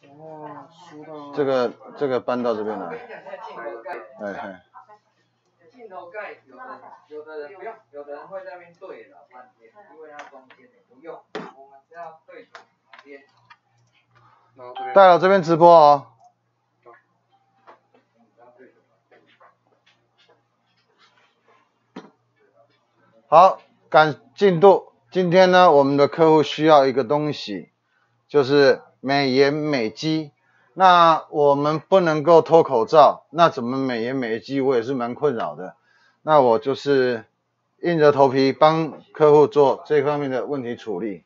哦，输到这个搬到这边来。哎。 镜头盖有的人不用，有的人会在那边对了半天，因为它中间的不用，我们是要对准旁边。 带了这边直播哦。好，赶进度。今天呢，我们的客户需要一个东西，就是美颜美肌。那我们不能够脱口罩，那怎么美颜美肌？我也是蛮困扰的。那我就是硬着头皮帮客户做这方面的问题处理。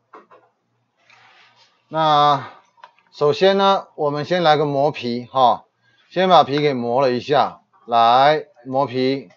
那首先呢，我们先来个磨皮哈，先把皮给磨了一下，来磨皮。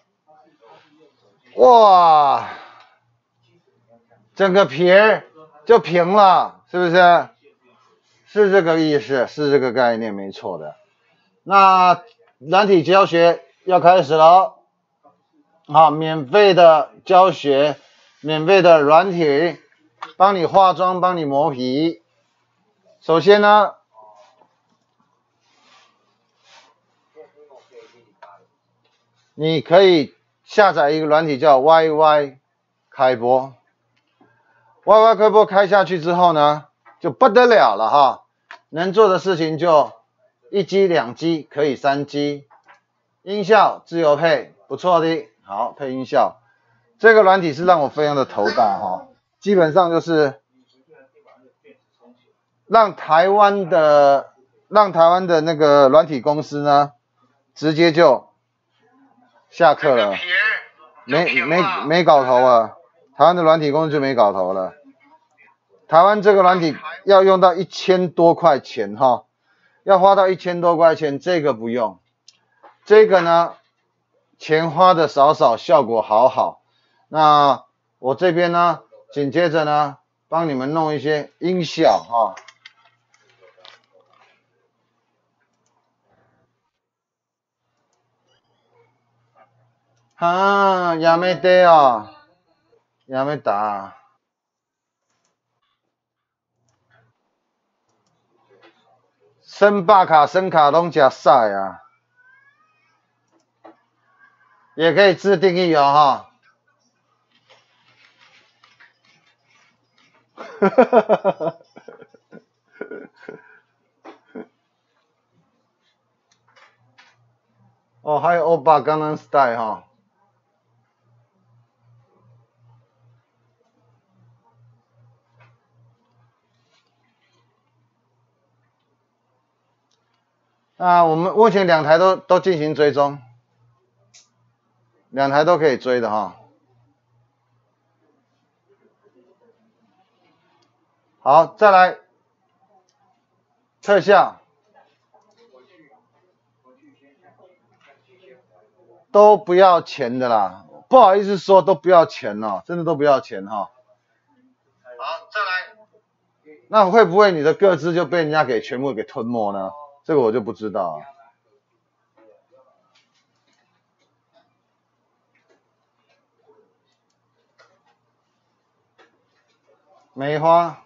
哇，整个皮儿就平了，是不是？是这个意思，是这个概念，没错的。那软体教学要开始了，好，免费的教学，免费的软体，帮你化妆，帮你磨皮。首先呢，你可以下载一个软体叫 YY 开播。YY 开播开下去之后呢，就不得了了哈，能做的事情就1 G 2 G 可以3 G， 音效自由配，不错的，好配音效。这个软体是让我非常的头大哈，基本上就是让台湾的那个软体公司呢，直接就下课了，没搞头啊。台湾的软体公司就没搞头了。台湾这个软体要用到1000多块钱哈，要花到1000多块钱，这个不用。这个呢，钱花的少少，效果好好。那我这边呢，紧接着呢，帮你们弄一些音效哈。啊，也没得哦，也没打。生霸卡、生卡拢加晒啊，也可以自定义哦哈。哦，还有欧巴刚刚 style 哈。啊，我们目前2台都进行追踪，2台都可以追的哈。好，再来特效，都不要钱的啦，不好意思说都不要钱哦，真的都不要钱哈。好，再来，那会不会你的个资就被人家给全部给吞没呢？这个我就不知道。梅花，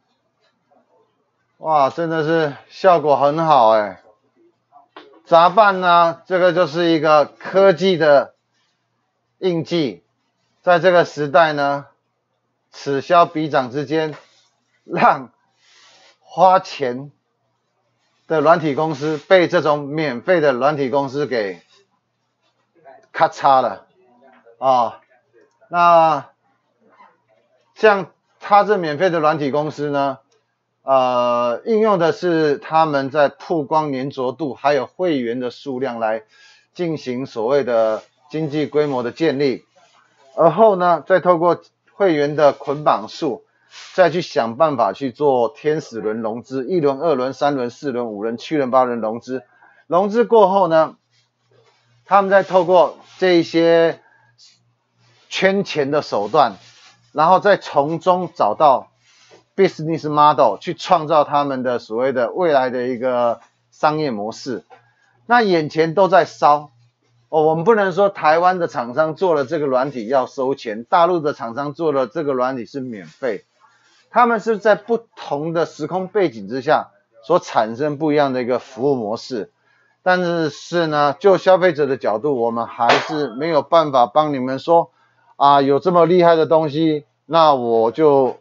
哇，真的是效果很好哎。杂拌呢，这个就是一个科技的印记，在这个时代呢，此消彼长之间，让花钱的软体公司被这种免费的软体公司给咔嚓了啊。那像他这免费的软体公司呢，应用的是他们在曝光粘着度还有会员的数量来进行所谓的经济规模的建立，而后呢，再透过会员的捆绑数，再去想办法去做天使轮融资，1轮、2轮、3轮、4轮、5轮、7轮、8轮融资。融资过后呢，他们再透过这一些圈钱的手段，然后再从中找到 business model 去创造他们的所谓的未来的一个商业模式。那眼前都在烧哦，我们不能说台湾的厂商做了这个软体要收钱，大陆的厂商做了这个软体是免费，他们是在不同的时空背景之下所产生不一样的一个服务模式。但是呢，就消费者的角度，我们还是没有办法帮你们说啊，有这么厉害的东西，那我就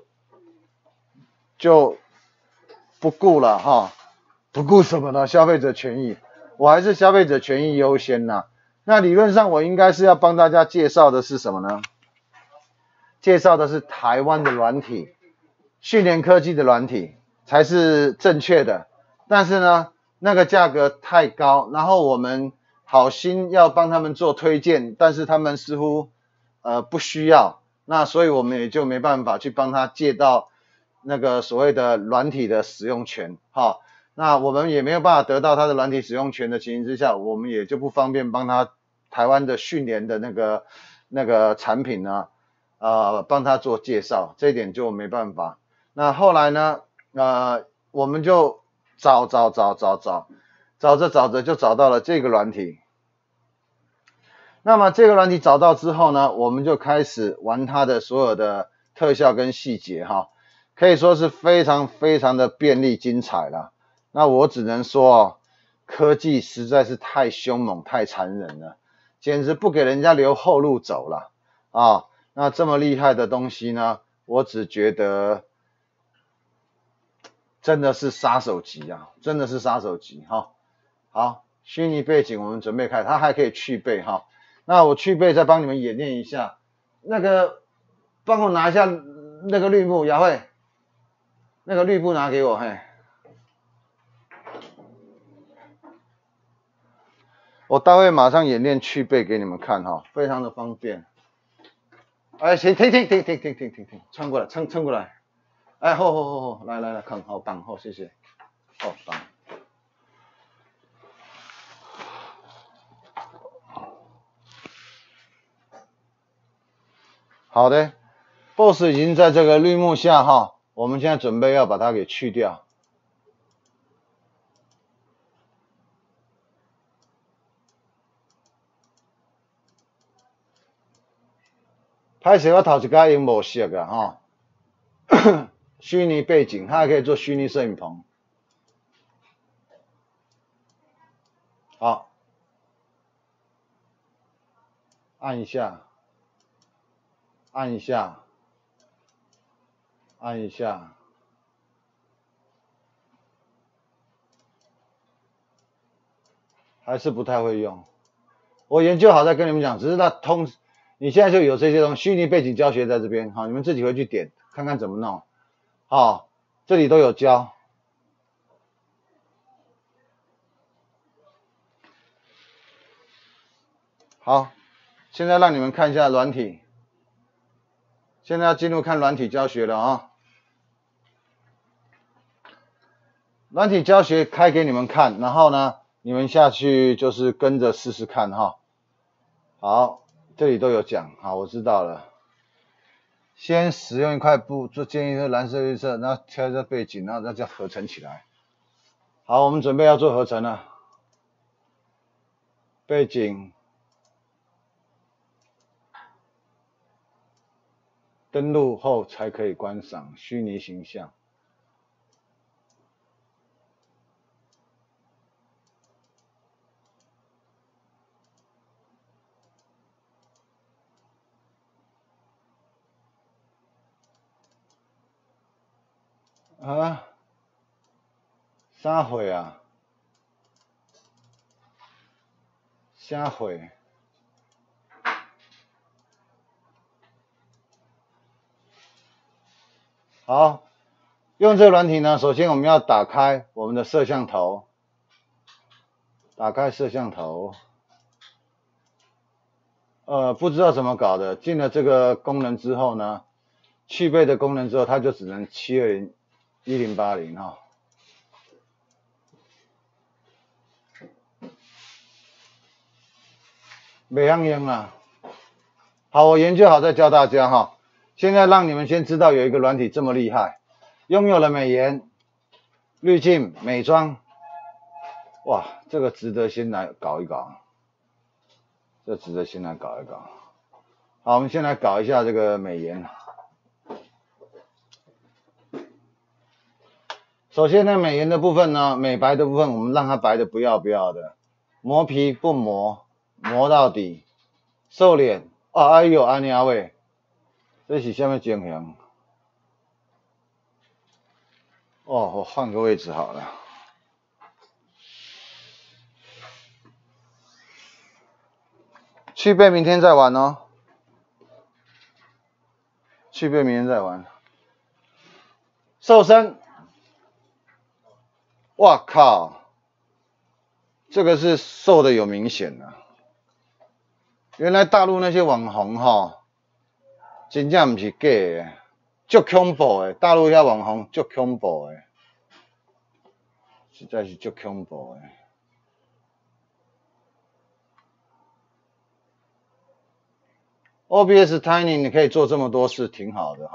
不顾了哈，不顾什么呢？消费者权益，我还是消费者权益优先呐。那理论上我应该是要帮大家介绍的是什么呢？介绍的是台湾的软体，讯联科技的软体才是正确的。但是呢，那个价格太高，然后我们好心要帮他们做推荐，但是他们似乎不需要，那所以我们也就没办法去帮他借到那个所谓的软体的使用权，好，那我们也没有办法得到他的软体使用权的情形之下，我们也就不方便帮他台湾的讯联的那个产品呢，帮他做介绍，这一点就没办法。那后来呢，我们就找着就找到了这个软体。那么这个软体找到之后呢，我们就开始玩它的所有的特效跟细节哈，可以说是非常非常的便利精彩了。那我只能说，科技实在是太凶猛太残忍了，简直不给人家留后路走了啊！那这么厉害的东西呢，我只觉得真的是杀手级啊，真的是杀手级哈。好，虚拟背景我们准备开，它还可以去背哈。那我去背再帮你们演练一下，那个帮我拿一下那个绿幕，雅慧，那个绿布拿给我，嘿。我待会马上演练去背给你们看哈，非常的方便。哎，行，停，穿过来，撑过来。哎，好，来，看好绑好，谢谢。好绑。好的 ，BOSS 已经在这个绿幕下哈，我们现在准备要把它给去掉。拍摄我头一摆用无色啊哈，虚拟背景，它还可以做虚拟摄影棚。好，按一下，按一下，按一下。还是不太会用，我研究好再跟你们讲，只是它你现在就有这些东西，虚拟背景教学在这边，好，你们自己回去点看看怎么弄，好，这里都有教。好，现在让你们看一下软体，现在要进入看软体教学了啊。软体教学开给你们看，然后呢，你们下去就是跟着试试看哈。好，这里都有讲，好，我知道了。先使用一块布做建议是蓝色、绿色，然后挑一个背景，然后再合成起来。好，我们准备要做合成了。背景，登录后才可以观赏虚拟形象。啊？啥会啊？啥会？好，用这个软体呢，首先我们要打开我们的摄像头，打开摄像头。不知道怎么搞的，进了这个功能之后呢，去背的功能之后，它就只能7201080哈。没样用啊。好，我研究好再教大家哈。现在让你们先知道有一个软体这么厉害，拥有了美颜、滤镜、美妆，哇，这个值得先来搞一搞。这值得先来搞一搞。好，我们先来搞一下这个美颜。 首先呢，美颜的部分呢，美白的部分，我们让它白的不要的，磨皮不磨，磨到底。瘦脸，哦，哎呦，安尼啊喂，这是什么情形？哦，我换个位置好了。去背明天再玩哦。去背明天再玩。瘦身，哇靠，这个是瘦的有明显的。原来大陆那些网红哈，真正不是假的，足恐怖的。大陆遐网红足恐怖的，实在是足恐怖的。OBS Tiny 你可以做这么多事，挺好的哈。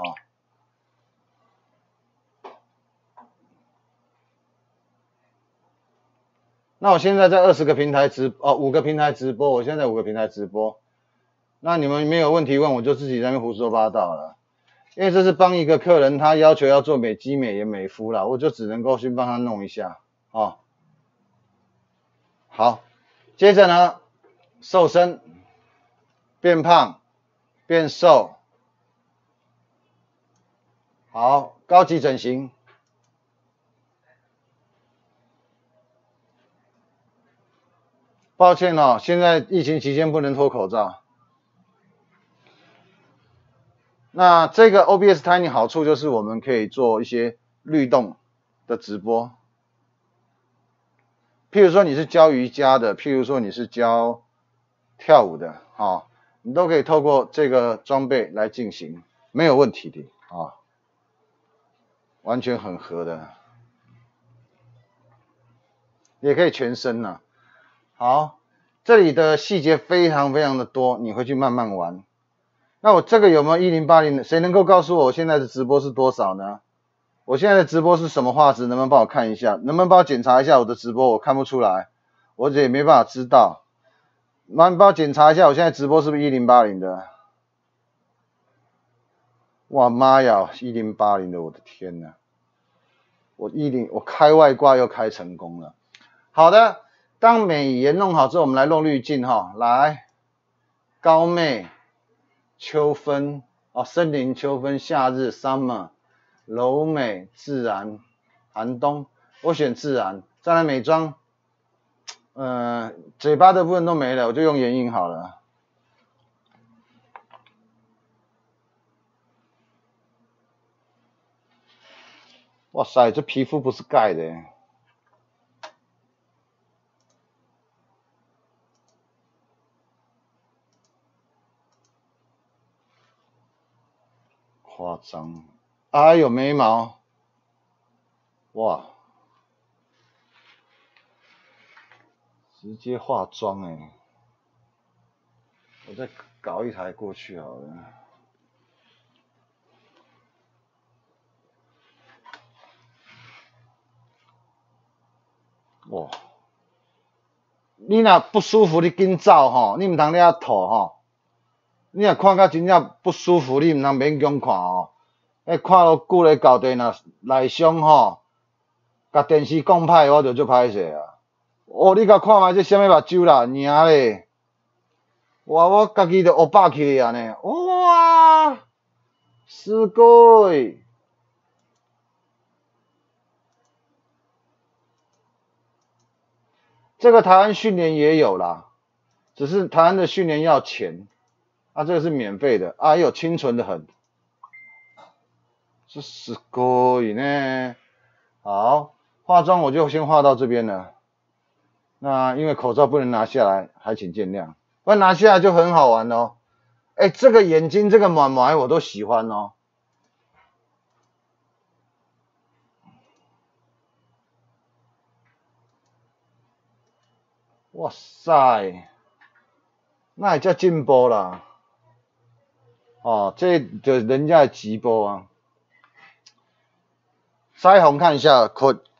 那我现在在5个平台直播，我现在5个平台直播。那你们没有问题问，我就自己在那边胡说八道了。因为这是帮一个客人，他要求要做美肌、美颜、美肤啦，我就只能够去帮他弄一下哦。好，接着呢，瘦身、变胖、变瘦，好，高级整形。抱歉哦，现在疫情期间不能脱口罩。那这个 OBS Tiny 好处就是我们可以做一些律动的直播，譬如说你是教瑜伽的，譬如说你是教跳舞的，哦，你都可以透过这个装备来进行，没有问题的啊，完全很合的，也可以全身呐。好，这里的细节非常的多，你回去慢慢玩。那我这个有没有1080的？谁能够告诉我现在的直播是多少呢？我现在的直播是什么画质？能不能帮我看一下？能不能帮我检查一下我的直播？我看不出来，我也没办法知道。麻烦帮我检查一下，我现在直播是不是1080的？哇妈呀，1080的，我的天哪！我开外挂又开成功了。好的，当美颜弄好之后，我们来弄滤镜哈。来，高妹、秋分哦，森林秋分、夏日 summer、柔美、自然、寒冬，我选自然。再来美妆，嘴巴的部分都没了，我就用眼影好了。哇塞，这皮肤不是盖的耶。夸张，哎呦眉毛，哇，直接化妆哎，我再搞一台过去好了。哇，你若不舒服，你紧走吼，你唔通咧吐吼。你若看到真正不舒服，你唔通勉强看吼。看了久咧到地若内伤吼，甲电视讲歹，我就足歹势啊。哦，你甲看觅这什么目睭啦，娘咧！哇，我家己就黑白起来安尼，哇，すごい。这个台湾训练也有啦，只是台湾的训练要钱，啊，这个是免费的，啊，有清纯的很，这すごい呢。好，化妆我就先化到这边了。那因为口罩不能拿下来，还请见谅。不然拿下来就很好玩哦。哎，这个眼睛这个毛毛我都喜欢哦。哇塞，那也叫进步啦。哦，这就人家的直播啊。腮红看一下，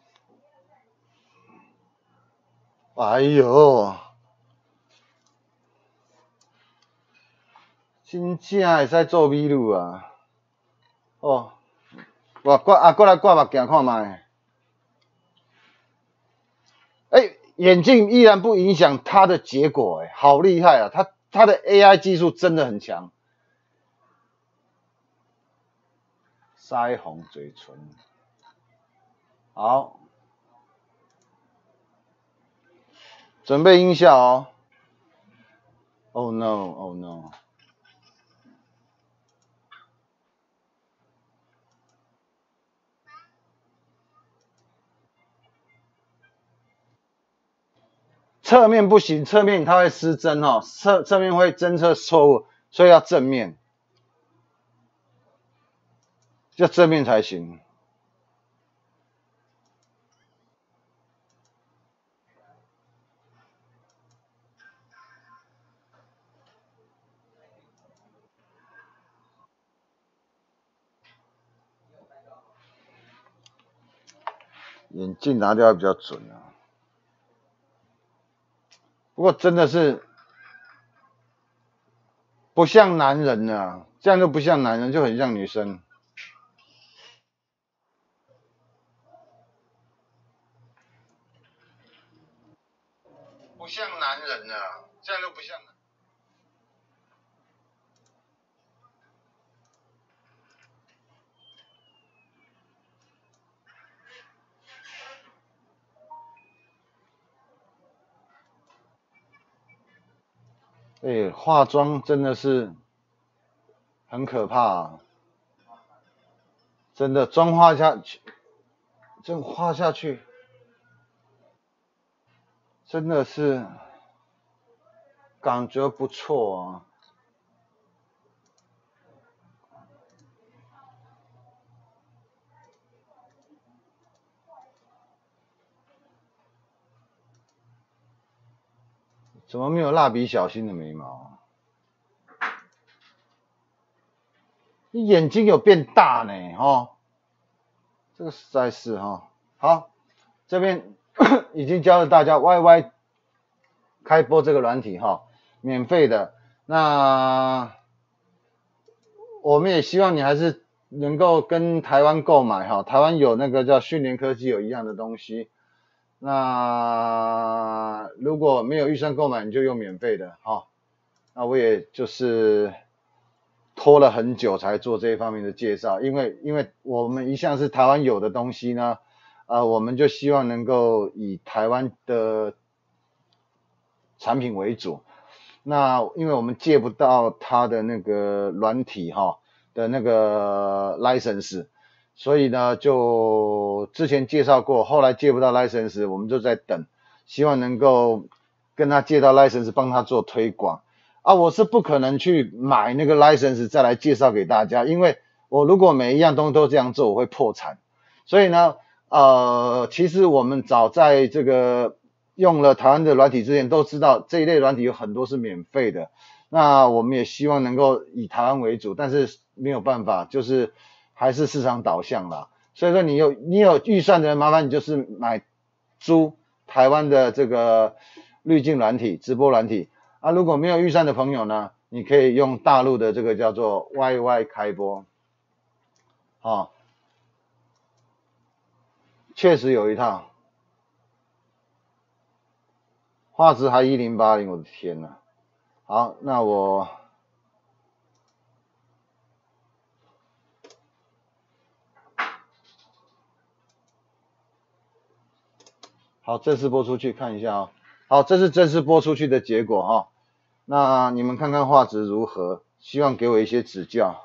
哎呦，真正会使做美女啊！哦，过来挂目镜看卖。 眼镜依然不影响它的结果，好厉害啊！它的 AI 技术真的很强。腮红嘴唇，好，准备音效哦。Oh no, oh no。侧面不行，侧面它会失真哦，侧面会侦测错误，所以要正面，要正面才行。眼镜拿掉比较准啊，不过真的是不像男人啊，这样就不像男人，就很像女生。不像男人啊，这样就不像。化妆真的是很可怕啊，真的妆画下去，这画下去，真的是感觉不错啊。怎么没有蜡笔小新的眉毛？你眼睛有变大呢，哦，这个实在是哈。好，这边已经教了大家 YY 开播这个软体哈，免费的。那我们也希望你还是能够跟台湾购买哈，台湾有那个叫讯联科技有一样的东西。那如果没有预算购买，你就用免费的哈。那我也就是拖了很久才做这一方面的介绍，因为我们一向是台湾有的东西呢，我们就希望能够以台湾的产品为主。那因为我们借不到它的那个软体哈的那个 license。所以呢，就之前介绍过，后来借不到 license， 我们就在等，希望能够跟他借到 license， 帮他做推广。啊，我是不可能去买那个 license 再来介绍给大家，因为我如果每一样东西都这样做，我会破产。所以呢，其实我们早在这个用了台湾的软体之前，都知道这一类软体有很多是免费的。那我们也希望能够以台湾为主，但是没有办法，就是还是市场导向啦。所以说你有预算的人，麻烦你就是租台湾的这个滤镜软体、直播软体啊。如果没有预算的朋友呢，你可以用大陆的这个叫做 YY 开播，确实有一套，画质还1080，我的天哪！好，那我好正式播出去看一下哦。好，这是正式播出去的结果哈。那你们看看画质如何？希望给我一些指教。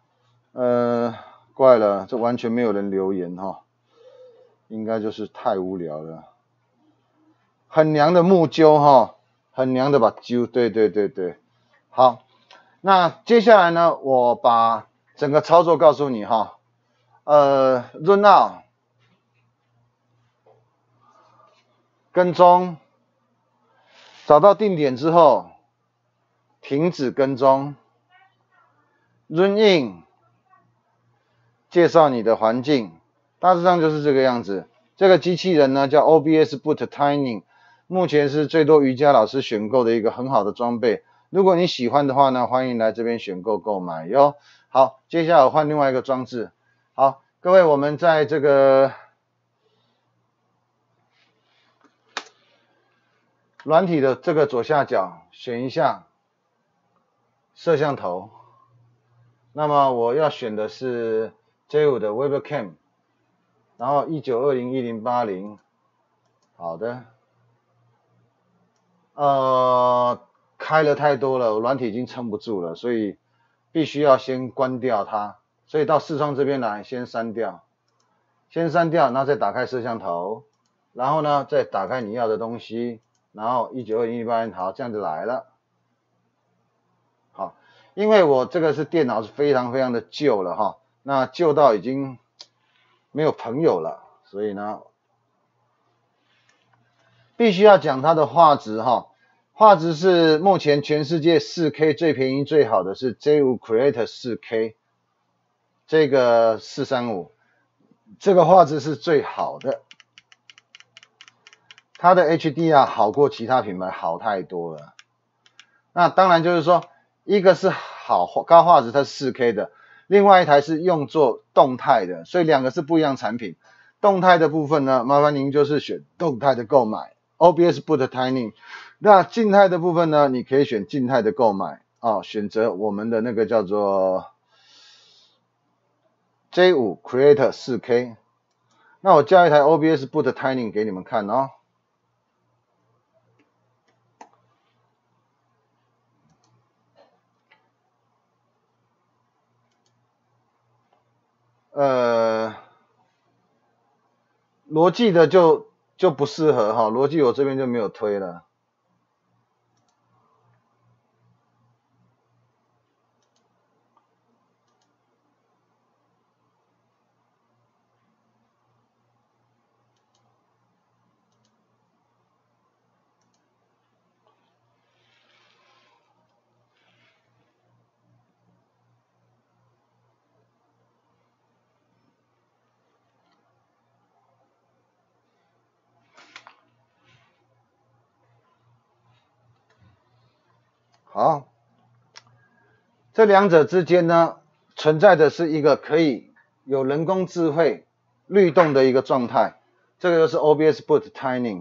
怪了，这完全没有人留言哈，应该就是太无聊了。很娘的木揪哈，很娘的把揪，对对对对。好，那接下来呢，我把整个操作告诉你哈。run out， 跟踪，找到定点之后，停止跟踪 ，run in， 介绍你的环境，大致上就是这个样子。这个机器人呢叫 OBS Boot Tiny， 目前是最多瑜伽老师选购的一个很好的装备。如果你喜欢的话呢，欢迎来这边选购买哟。好，接下来我换另外一个装置。好，各位，我们在这个软体的这个左下角选一下摄像头，那么我要选的是 J5 的 Webcam， 然后19201080，好的，开了太多了，我软体已经撑不住了，所以必须要先关掉它，所以到视窗这边来，先删掉，然后再打开摄像头，然后呢再打开你要的东西，然后19201080，好，这样就来了。好，因为我这个电脑是非常非常的旧了哈，那旧到已经没有朋友了，所以呢必须要讲它的画质哈，画质是目前全世界 4K 最便宜最好的是 J5 Creator 4K， 这个435，这个画质是最好的，它的 HDR 好过其他品牌好太多了。那当然就是说，一个是高画质，它是 4K 的，另外一台是用作动态的，所以两个是不一样产品。动态的部分呢，麻烦您就是选动态的购买 ，OBS Boot Timing。那静态的部分呢，你可以选静态的购买啊，选择我们的那个叫做 J5 Creator 4K。那我加一台 OBS Boot Timing 给你们看哦。罗技的就不适合哈，罗技我这边就没有推了。好，这两者之间呢，存在的是一个可以有人工智慧律动的一个状态，这个就是 OBS Boot Timing。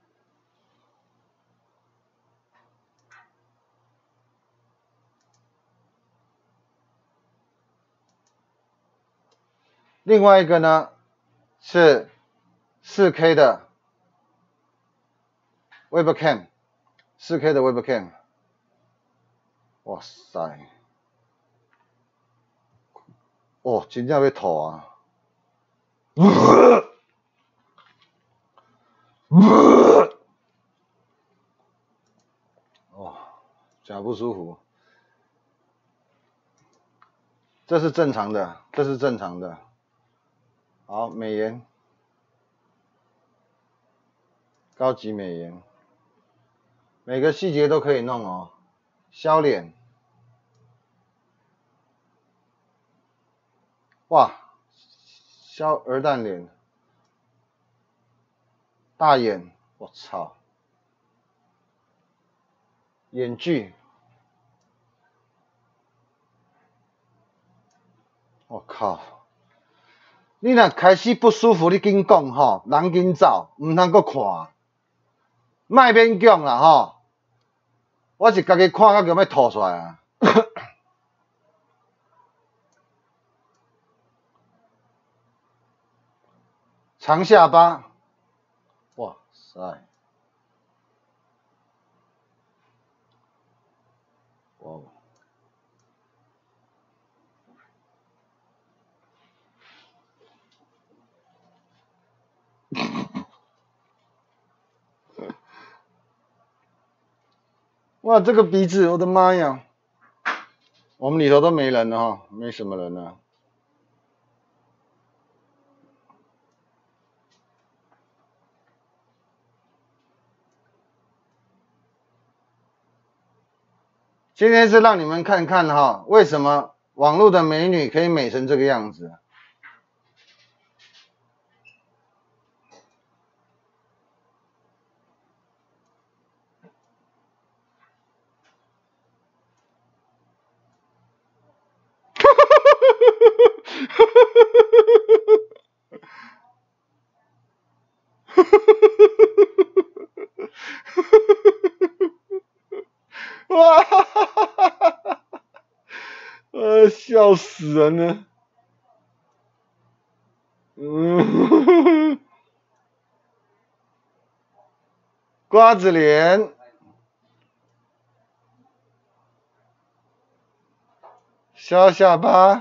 另外一个呢是 4K 的 Webcam， 4K 的 Webcam。哇塞，哦，真正要吐啊！哦，假不舒服。这是正常的，这是正常的。好，美颜，高级美颜，每个细节都可以弄哦。削脸，哇，削鹅蛋脸，大眼，我操，眼距，我靠，你若开始不舒服，你紧讲吼，人紧走，唔通搁看，莫勉强啦吼。我是家己看到要吐出来啊！长下巴，哇塞，哇！哇，这个鼻子，我的妈呀！我们里头都没人了哈，没什么人了。今天是让你们看看哈，为什么网络的美女可以美成这个样子。 笑死人了。瓜子脸，小下巴，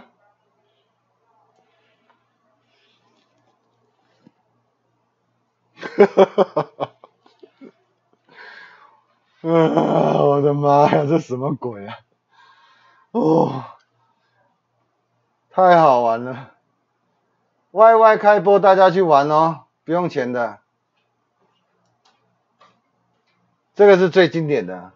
我的妈呀，这什么鬼啊！哦，太好玩了。YY 开播，大家去玩哦，不用钱的。这个是最经典的。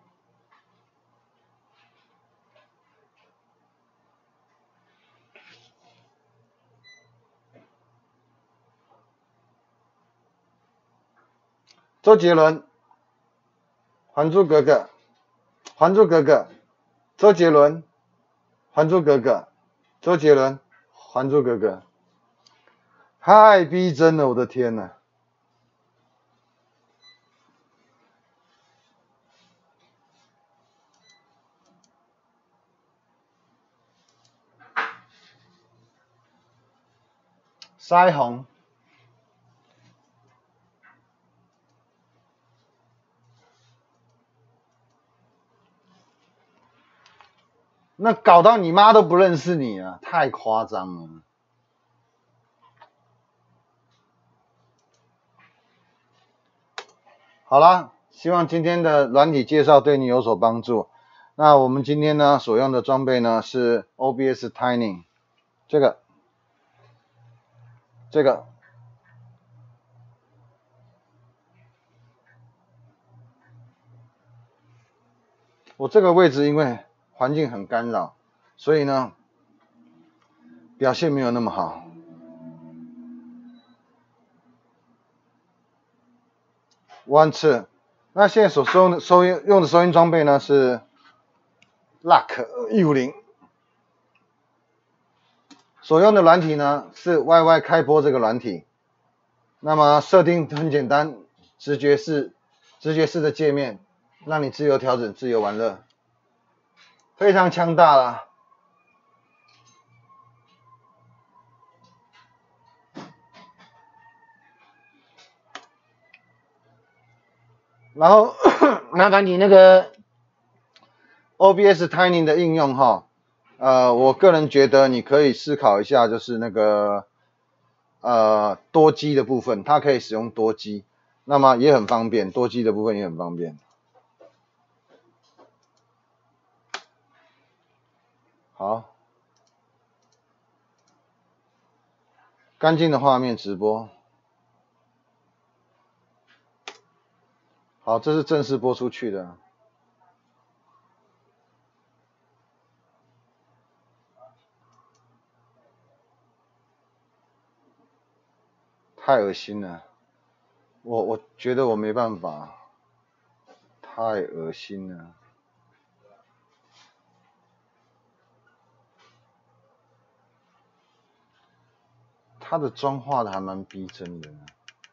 周杰伦，《还珠格格》，《还珠格格》，周杰伦，《还珠格格》，周杰伦，《还珠格格》，太逼真了，我的天哪！腮红。那搞到你妈都不认识你啊，太夸张了。好啦，希望今天的软体介绍对你有所帮助。那我们今天呢所用的装备呢是 OBS Timing， 这个，我这个位置因为环境很干扰，所以呢表现没有那么好。One two， 那现在所用的收音装备呢是 Luck 150，所用的软体呢是 YY 开播这个软体。那么设定很简单，直觉式的界面，让你自由调整、自由玩乐，非常强大啦。然后麻烦你那个 OBS Timing 的应用哈，我个人觉得你可以思考一下，就是那个多机的部分，它可以使用多机，那么也很方便，多机的部分也很方便。好，干净的画面直播。好，这是正式播出去的。太恶心了，我觉得我没办法，太恶心了。他的妆画的还蛮逼真的。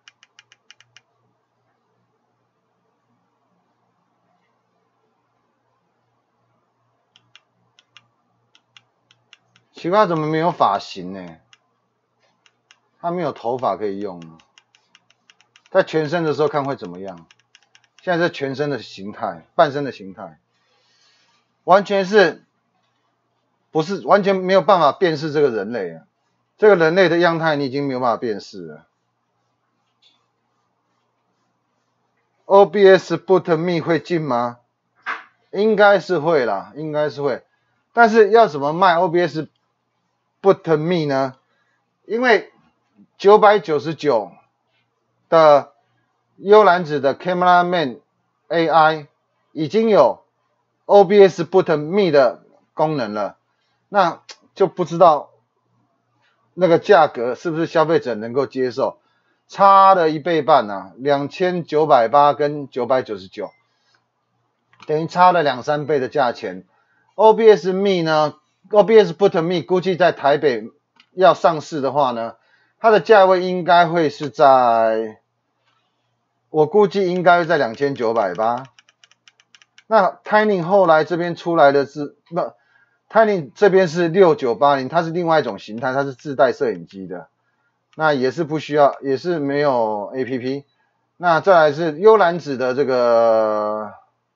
奇怪，怎么没有发型呢？他没有头发可以用，在全身的时候看会怎么样？现在是全身的形态，半身的形态，完全是不是完全没有办法辨识这个人类啊？这个人类的样态你已经没有办法辨识了。OBS Boot Me 会进吗？应该是会啦，应该是会。但是要怎么卖 OBS Boot Me 呢？因为999的幽兰子的 Cameraman AI 已经有 OBS Boot Me 的功能了，那就不知道那个价格是不是消费者能够接受，差了1倍半啊，2980跟999，等于差了2-3倍的价钱。OBS Me 呢 ，OBS Boot Me 估计在台北要上市的话呢，它的价位应该会是在，我估计应该会在2980。那 Timing 后来这边出来的是 Tiny 这边是6980，它是另外一种形态，它是自带摄影机的，那也是不需要，也是没有 APP。那再来是幽兰子的这个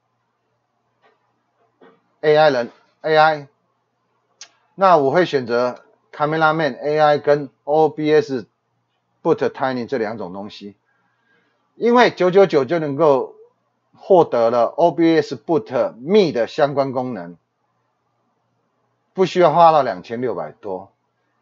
AI， 那我会选择 Cameraman AI 跟 OBS Boot Tiny 这两种东西，因为999就能够获得了 OBS Boot Me 的相关功能，不需要花到2600多，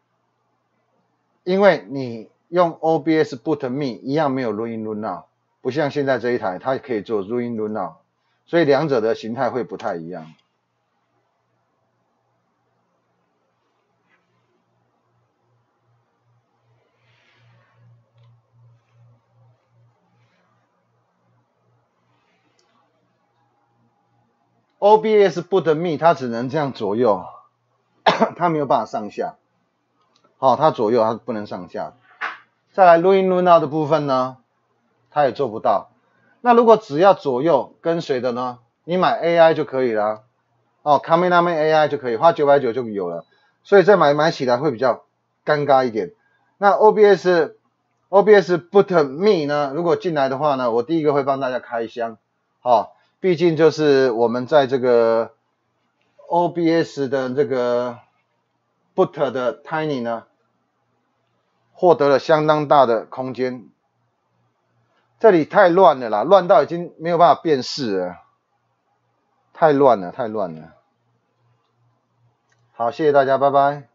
因为你用 OBS Boot Me 一样没有 Run In Run Out， 不像现在这一台它可以做 Run In Run Out， 所以两者的形态会不太一样。OBS Boot Me 它只能这样左右，它没有办法上下。好，它左右它不能上下。再来 Run In Run Out 的部分呢，它也做不到。那如果只要左右跟随的呢，你买 AI 就可以了。Cameraman AI 就可以，花990就有了。所以这买起来会比较尴尬一点。那 OBS Boot Me 呢，如果进来的话呢，我第一个会帮大家开箱。毕竟就是我们在这个 OBS 的这个 Boot 的 Tiny 呢，获得了相当大的空间。这里太乱了啦，乱到已经没有办法辨识了，太乱了。好，谢谢大家，拜拜。